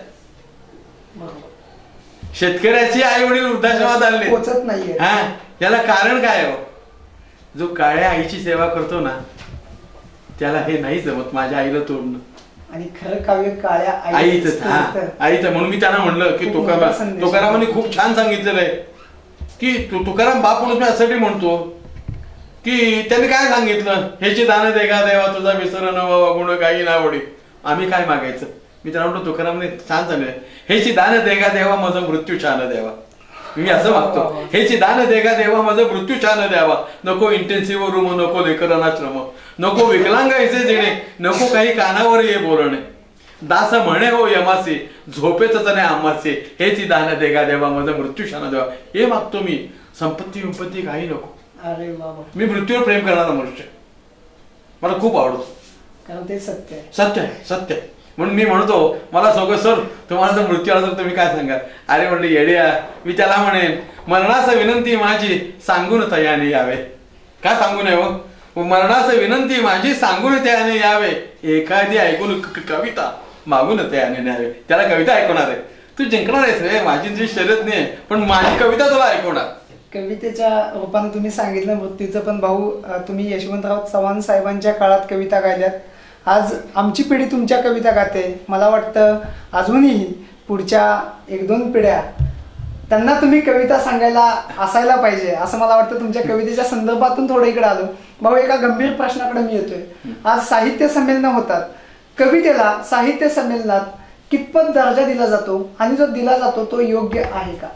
[SPEAKER 3] शेतकऱ्याची आई वडील वृद्धाश्रमात आले
[SPEAKER 2] पोचत नाहीये.
[SPEAKER 3] हा, याला कारण काय आहे? जो काळ्या आईची सेवा करतो ना त्याला हे नाही जमत माझ्या आईला तोडणं.
[SPEAKER 2] आणि खरं काव्य काळ्या
[SPEAKER 3] आईच. हा आईचं. म्हणून मी त्यांना म्हणलं की तुकाराम तुकारामांनी खूप छान सांगितलेलं आहे की तू तुकाराम बाप म्हणून मी यासाठी म्हणतो की त्यांनी काय सांगितलं, ह्याची दान देगा देवा तुझा विसर न गुण काही ना वडी. आम्ही काय मागायचं? मी त्यांना म्हणतो तुकारामने छान सांगितलं, ह्याची दान देगा देवा माझा मृत्यू छान देवा. मी असं मागतो, हेची दान देगा देवा माझं मृत्यू छान द्यावा, नको इंटेन्सिव्ह रूम, नको लेकरनाश्रम, नको विकलांगायचे देणे, नको काही कानावर ये बोलणे, दास म्हणे हो यमासे झोपेच नाही आम्हाचे, हेची दान देगा देवा माझं मृत्यू छान द्यावा. हे मागतो मी, संपत्ती विपत्ती काही नको.
[SPEAKER 2] अरे बाबा,
[SPEAKER 3] मी मृत्यूवर प्रेम करणारा मनुष्य, मला खूप आवडतो.
[SPEAKER 2] कारण ते सत्य आहे.
[SPEAKER 3] सत्य आहे, सत्य आहे. म्हणून मी म्हणतो, मला सगळं सर तुम्हाला जर मृत्यू आला तर तुम्ही काय सांगाल? अरे म्हणले येड्या, मी त्याला म्हणेन मरणास विनंती माझी सांगून तयाने यावे. काय सांगू नये मग? मरणास विनंती माझी सांगून त्याने यावे, एखादी ऐकून कविता मागून त्याने न्यावे. त्याला कविता ऐकवणार आहे, तू जिंकणार आहेस रे, माझी तुझी शर्यत नाही, पण माझी कविता तुला ऐकवणार.
[SPEAKER 2] कवितेच्या रूपाने तुम्ही सांगितलं मृत्यूचं, पण भाऊ तुम्ही यशवंतराव चव्हाण साहेबांच्या काळात कविता गायल्यात. आज आमची पिढी तुमच्या कविता गाते. मला वाटतं अजूनही पुढच्या एक दोन पिढ्या त्यांना तुम्ही कविता सांगायला असायला पाहिजे असं मला वाटतं. तुमच्या कवितेच्या संदर्भातून थोडं इकडे आलो. भाऊ, एका गंभीर प्रश्नाकडे मी येतोय. आज साहित्य संमेलन होतात, कवितेला साहित्य संमेलनात कितपत दर्जा दिला जातो आणि जो दिला जातो तो योग्य आहे का?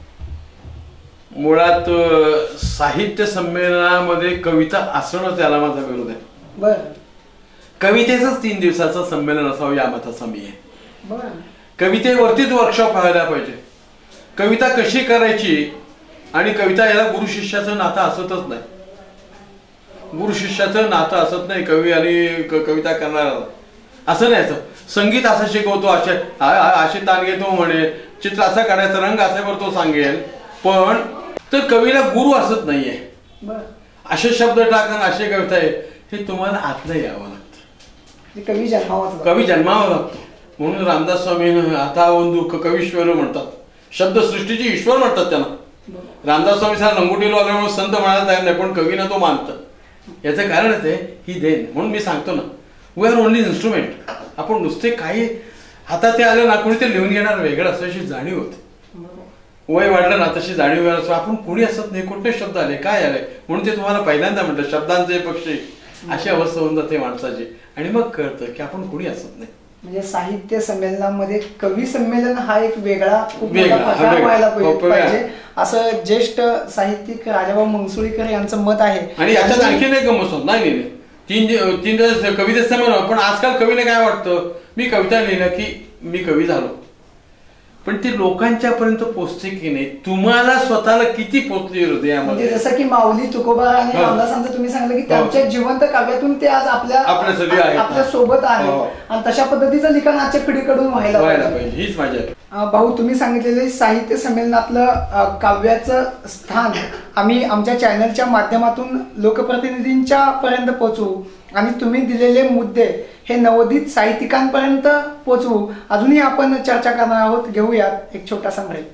[SPEAKER 3] मुळात साहित्य संमेलनामध्ये कविता असणं त्याला माझा विरोध आहे.
[SPEAKER 2] बरं.
[SPEAKER 3] कवितेचंच तीन दिवसाचं संमेलन असावं या मताचा मी आहे.
[SPEAKER 2] बरं.
[SPEAKER 3] कवितेवरतीच वर्कशॉप व्हायला पाहिजे. कविता कशी करायची, आणि कविता याला गुरु शिष्याचं नातं असतच नाही. गुरु शिष्याचं नातं असत नाही कवी आणि कविता करणारा. असं नाही. संगीत असं शिकवतो, असे असे ताण घेतो म्हणे, चित्र असं काढायचं, रंग असे तो सांगेल, पण तर कवीला गुरु असत नाहीये. असे शब्द टाकणं, असे कविता आहे, हे तुम्हाला आतलं यावं लागतं.
[SPEAKER 2] कवी जन्मावा
[SPEAKER 3] कवी जन्मावा लागतो. म्हणून रामदास स्वामी आता वंदू कवीश्वर म्हणतात, शब्दसृष्टीची ईश्वर म्हणतात त्यांना. रामदास स्वामी साहेब लंगोटीला आल्यामुळे संत म्हणायला तयार नाही, पण कवीना तो मानतं. याचं कारणच आहे ही देण. म्हणून मी सांगतो ना, वी आर ओनली इन्स्ट्रुमेंट. आपण नुसते काही हातात ते आलं ना, कोणी ते लिहून घेणार वेगळं असं अशी जाणीव होते. वय वाढलं ना तशी जाणीव असं आपण कुणी असत नाही. कुठले शब्द आले, काय आले, म्हणून ते तुम्हाला पहिल्यांदा म्हटलं शब्दांचे पक्षी, अशी अवस्था होऊन जाते माणसाची. आणि मग कळतं की आपण कुणी असत नाही.
[SPEAKER 2] म्हणजे साहित्य संमेलनामध्ये कवी संमेलन हा एक वेगळा खूप मोठा प्रकार व्हायला पाहिजे असं ज्येष्ठ साहित्यिक राजाभाऊ मंगसुळीकर यांचं मत आहे.
[SPEAKER 3] आणि याच्यात आणखी नाही गमत नाही नाही तीन तीन दिवस कविते संमेलन. पण आजकाल कवीला काय वाटतं, मी कविता लिहिलं की मी कवी झालो, पण ती लोकांच्या पर्यंत पोहोचते की नाही, तुम्हाला स्वतःला किती पोहोचली हृदयामध्ये.
[SPEAKER 2] जसं की माऊली, तुकोबा आणि रामदासांचं तुम्ही सांगितलं की त्यांच्या जिवंत काव्यातून ते आज आपल्या आपल्या सोबत आहे, आणि तशा पद्धतीचं लिखाण आजच्या पिढीकडून व्हायला पाहिजे.
[SPEAKER 3] हीच माझी.
[SPEAKER 2] भाऊ, तुम्ही सांगितलेले साहित्य संमेलनातलं काव्याचं स्थान आम्ही आमच्या चॅनलच्या माध्यमातून लोकप्रतिनिधींच्या पर्यंत पोहोचवू, आणि तुम्ही दिलेले मुद्दे हे नवोदित साहित्यिकांपर्यंत पोहोचवू. अजूनही आपण चर्चा करणार आहोत. घेऊयात एक छोटासा ब्रेक.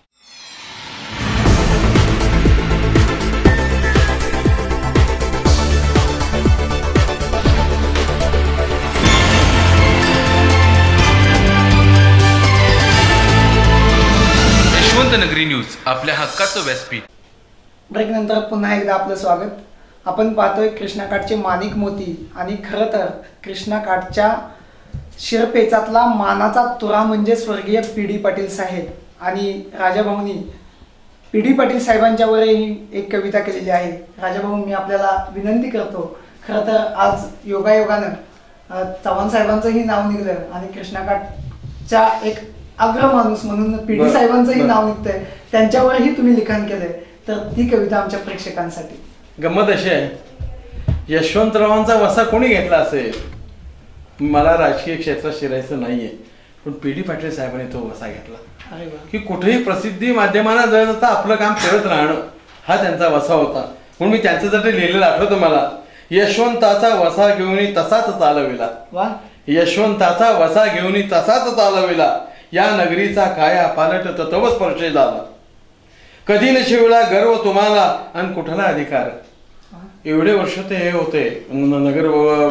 [SPEAKER 1] नगरी न्यूज, आपल्या हक्काचं व्यासपीठ.
[SPEAKER 2] ब्रेक नंतर पुन्हा एकदा आपलं स्वागत. आपण पाहतोय कृष्णाकाठचे माणिक मोती, आणि खरं तर कृष्णाकाठच्या शिरपेचातला मानाचा तुरा म्हणजे स्वर्गीय पी डी पाटील साहेब. आणि राजाभाऊंनी पी डी पाटील साहेबांच्यावरही एक कविता केलेली आहे. राजाभाऊ, मी आपल्याला विनंती करतो, खरं तर आज योगायोगानं चव्हाण साहेबांचंही नाव निघलं, आणि कृष्णाकाठच्या एक अग्र माणूस म्हणून पी डी साहेबांचंही नाव निघतंय, त्यांच्यावरही तुम्ही लिखाण केलंय. तर ती कविता आमच्या प्रेक्षकांसाठी.
[SPEAKER 3] गंमत अशी आहे, यशवंतरावांचा वसा कोणी घेतला असेल, मला राजकीय क्षेत्रात शिरायचं नाहीये, पण पी डी पाटील साहेबांनी तो वसा घेतला की कुठेही प्रसिद्धी माध्यमांना जर आपलं काम करत राहणं हा त्यांचा वसा होता. म्हणून मी त्यांचं जर लिहिलेलं आठवतं मला, यशवंताचा वसा घेऊन तसाच चालविला, यशवंताचा वसा घेऊन तसाच चालविला, या नगरीचा काया पालट तत्व स्पर्श झाला, कधी न शिवला गर्व तुम्हाला आणि कुठला अधिकार. एवढे वर्ष ते हे होते, नगर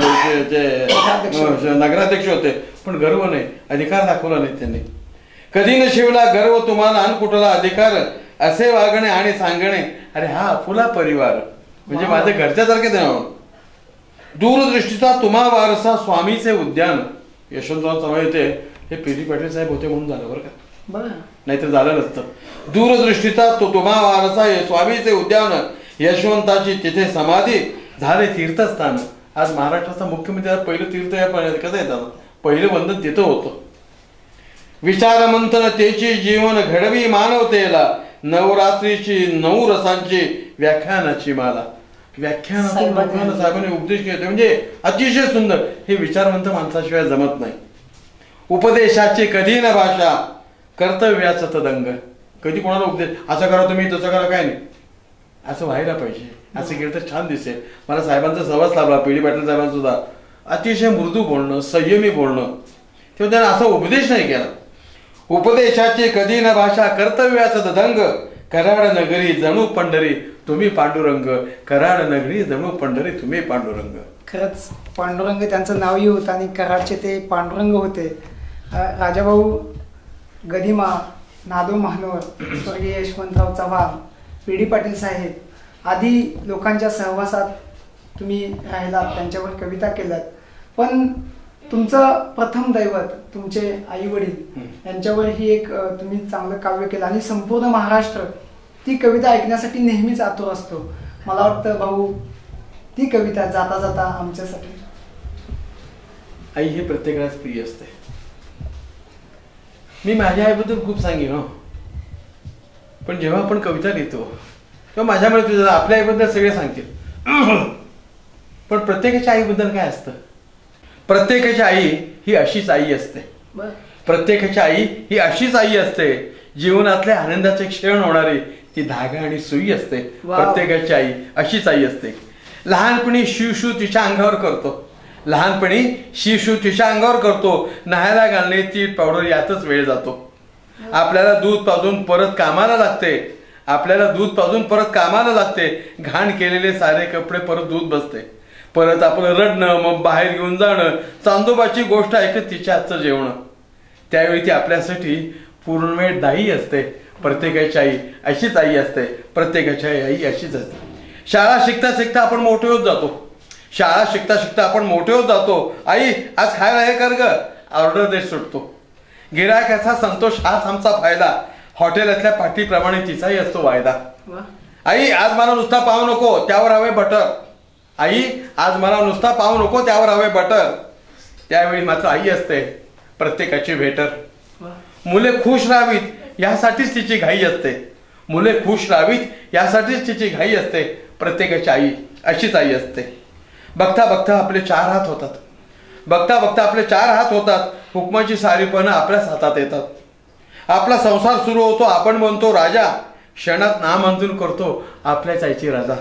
[SPEAKER 3] नगराध्यक्ष होते, पण गर्व नाही, अधिकार दाखवला नाही त्यांनी. कधी न शिवला गर्व तुम्हाला आणि कुठला अधिकार, असे वागणे आणि सांगणे, अरे हा फुला परिवार म्हणजे माझ्या घरच्यासारखे देव. दूरदृष्टीचा तुम्हा वारसा स्वामीचे उद्यान. यशवंतराव चव्हाण हे पी डी पाटील साहेब होते म्हणून झालं बरं का.
[SPEAKER 2] बरं.
[SPEAKER 3] नाहीतर झालं नसतं. दूरदृष्टीचा तो तुम्हा वारसा स्वामीचे उद्यान, यशवंताची तिथे समाधी, झाले तीर्थस्थान. आज महाराष्ट्राचा मुख्यमंत्री पहिलं तीर्थ या कसं येतात, पहिलं बंधन तिथं होतं. विचारमंथन तेची जीवन घडवी मानवतेला, नवरात्रीची नऊ रसांची व्याख्यानाची माला. व्याख्यानातून लोकांना साहेबांनी उपदेश केले म्हणजे अतिशय सुंदर. हे विचारवंत माणसाशिवाय जमत नाही. उपदेशाची कधी न भाषा, कर्तव्याचं तदंग. कधी कोणाला उपदेश असं करा तुम्ही तसं करा काय नाही, असं व्हायला पाहिजे. असं केलं तर छान दिसेल. मला साहेबांचा सहवास लाभला, पी डी पाटील साहेबांचा सुद्धा. अतिशय मृदू बोलणं, संयमी बोलणं. तेव्हा त्यांना असा उपदेश नाही केला. उपदेशाची कधी न भाषा, कर्तव्याचं तदंग. कराड नगरी जणू पंढरी तुम्ही पांडुरंग, कराड नगरी जणू पंढरी तुम्ही पांडुरंग.
[SPEAKER 2] खरंच पांडुरंग त्यांचं नावही होतं आणि कराडचे ते पांडुरंग होते. राजाभाऊ गदिमा, नादो महानोर, स्वर्गीय यशवंतराव चव्हाण, पी डी पाटील साहेब आदी लोकांच्या सहवासात तुम्ही राहिलात, त्यांच्यावर कविता केल्यात. पण तुमचं प्रथम दैवत तुमचे आई वडील यांच्यावर ही एक तुम्ही चांगलं काव्य केलं आणि संपूर्ण महाराष्ट्र ती कविता ऐकण्यासाठी नेहमीच आतुर असतो. मला वाटतं भाऊ ती कविता जाता जाता आमच्यासाठी.
[SPEAKER 3] आई हे प्रत्येकालाच प्रिय असते. मी माझ्या आईबद्दल खूप सांगेन हो, पण जेव्हा आपण कविता लिहितो तेव्हा माझ्यामुळे तुझं आपल्या आईबद्दल सगळे सांगतील, पण प्रत्येकाच्या आईबद्दल काय असतं. प्रत्येकाची आई ही अशीच आई असते. प्रत्येकाची आई ही अशीच आई असते. जीवनातल्या आनंदाचे क्षण होणारी ती धागा आणि सुई असते. प्रत्येकाची आई अशीच आई असते. लहानपणी शिवशू तिच्या अंगावर करतो, लहानपणी शिवशू तिच्या अंगावर करतो. न्हायला घालणे, तीट पावडर यातच वेळ जातो. आपल्याला दूध पाजून परत कामाला लागते, आपल्याला दूध पाजून परत कामाला लागते. घाण केलेले सारे कपडे परत दूध बसते. परत आपलं रडणं, मग बाहेर घेऊन जाणं, चांदोबाची गोष्ट ऐकत तिच्या हातचं जेवण. त्यावेळी ती आपल्यासाठी पूर्णवेळ दाई असते. प्रत्येकाची आई अशीच आई असते. प्रत्येकाची आई अशीच असते. शाळा शिकता शिकता आपण मोठे होत जातो. शाळा शिकता शिकता आपण मोठे होत जातो. आई आज खायला हे कर ग, ऑर्डर देत सुटतो. गिरायकाचा संतोष हाच आमचा फायदा. हॉटेलातल्या पाठीप्रमाणे तिचाही असतो वायदा. आई आज मला नुसता पाव नको, त्यावर हवे बटर. आई आज मला नुसता पाव नको, त्यावर हवे बटर. त्यावेळी मात्र आई असते प्रत्येकाची भेटर. मुले खुश राहावीत यासाठीच तिची घाई असते. मुले खुश राहावीत यासाठीच तिची घाई असते. प्रत्येकाची आई अशीच आई असते. बघता बघता आपले चार हात होतात. बघता बघता आपले चार हात होतात. हुकमाची सारी पण आपल्याच हातात येतात. आपला संसार सुरू होतो, आपण बनतो राजा. क्षणात नामंजूर करतो आपल्याच आईची राजा.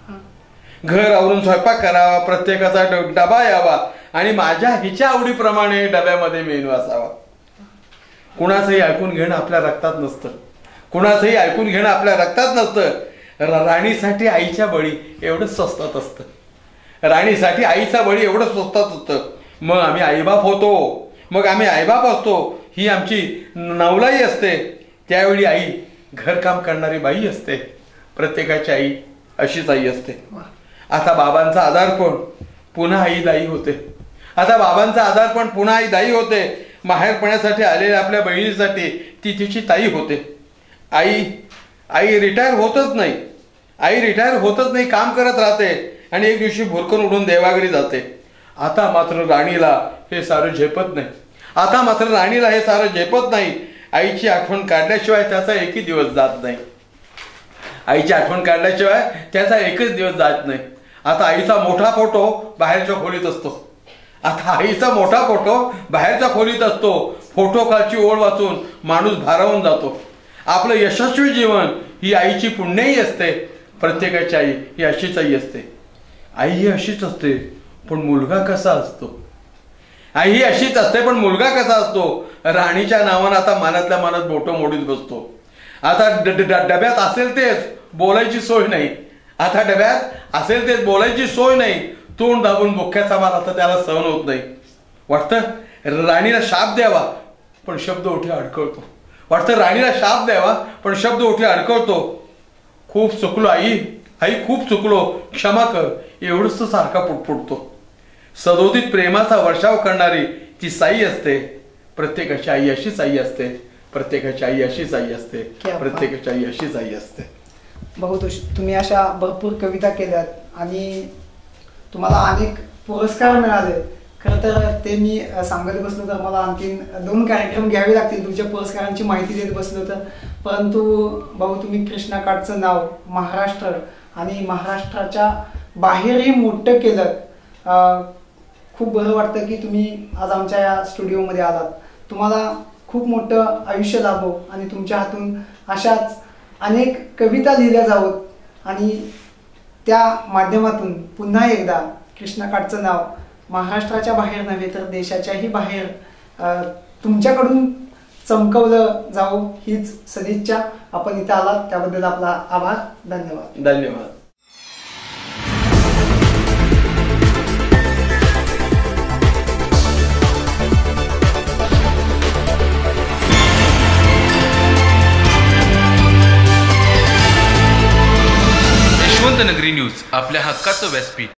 [SPEAKER 3] घर आवरून स्वयंपाक करावा, प्रत्येकाचा डबा यावा आणि माझ्या हिच्या आवडीप्रमाणे डब्यामध्ये मेनू असावा. कुणाचंही ऐकून घेणं आपल्या रक्तात नसतं. कुणाचंही ऐकून घेणं आपल्या रक्तात नसतं. राणीसाठी आईच्या बळी एवढं स्वस्तात असतं. राणीसाठी आईचा बळी एवढं स्वस्तात असतं. मग आम्ही आईबाप होतो, मग आम्ही आईबाप असतो. ही आमची नवलाई असते. त्यावेळी आई घरकाम करणारी बाई असते. प्रत्येकाची आई अशीच आई असते. आता बाबांचा आजारपण पुन्हा आई दाई होते. आता बाबांचा आजारपण पुन्हा आई दाई होते. माहेरपणासाठी आलेल्या आपल्या बहिणीसाठी ती तिची ताई होते. आई आई रिटायर होतच नाही. आई रिटायर होतच नाही, काम करत राहते आणि एक दिवशी भुरकून उडून देवाघरी जाते. आता मात्र राणीला हे सारं झेपत नाही. आता मात्र राणीला हे सारं झेपत नाही. आईची आठवण काढल्याशिवाय त्याचा एकही दिवस जात नाही. आईची आठवण काढल्याशिवाय त्याचा एकच दिवस जात नाही. आता आईचा मोठा फोटो बाहेरच्या खोलीत असतो. आता आईचा मोठा फोटो बाहेरच्या खोलीत असतो. फोटो खालची ओळ वाचून माणूस भारावून जातो. आपलं यशस्वी जीवन ही आईची पुण्याई असते. प्रत्येकाची आई ही अशीच आई असते. आई ही अशीच असते, पण मुलगा कसा असतो. आई ही अशीच असते, पण मुलगा कसा असतो. राणीच्या नावानं आता मनातल्या मनात बोटं मोडीत बसतो. आता डब्यात असेल तेच बोलायची सोय नाही. आता डब्यात असेल तेच बोलायची सोय नाही. तोंड दाबून मुख्याचा माल आता त्याला सहन होत नाही. वाटतं राणीला शाप द्यावा, पण शब्द ओठे अडकळतो. वाटतं राणीला शाप द्यावा, पण शब्द ओठे अडकळतो. खूप चुकलो आई, आई खूप चुकलो, क्षमा कर, एवढंच तो सारखा पुटपुटतो. सदोदित प्रेमाचा वर्षाव करणारी ती साई असते. प्रत्येकाची आई अशीच आई असते. प्रत्येकाची आई अशीच आई असते,
[SPEAKER 2] क्या बात.
[SPEAKER 3] प्रत्येकाची आई अशीच आई असते.
[SPEAKER 2] बहुत तुम्ही अशा भरपूर कविता केल्यात आणि तुम्हाला अनेक पुरस्कार मिळाले. खरं तर ते मी अ, सांगत बसलो तर मला आणखीन दोन कार्यक्रम घ्यावे लागतील तुमच्या पुरस्कारांची माहिती देत बसलो तर. परंतु भाऊ, तुम्ही कृष्णाकाठचं नाव महाराष्ट्र आणि महाराष्ट्राच्या बाहेरही मोठं केलं. अ, खूप बरं वाटतं की तुम्ही आज आमच्या या स्टुडिओमध्ये आलात. तुम्हाला खूप मोठं आयुष्य लाभो आणि तुमच्या हातून अशाच अनेक कविता लिहिल्या जावोत आणि त्या माध्यमातून पुन्हा एकदा कृष्णाकाठचं नाव महाराष्ट्राच्या बाहेर नव्हे तर देशाच्याही बाहेर अ, तुमच्याकडून चमकवलं जावं हीच सदिच्छा. आपण इथं आलात त्याबद्दल आपला आभार. धन्यवाद.
[SPEAKER 3] धन्यवाद.
[SPEAKER 1] यशवंत नगरी न्यूज आपल्या हक्काचं व्यासपीठ.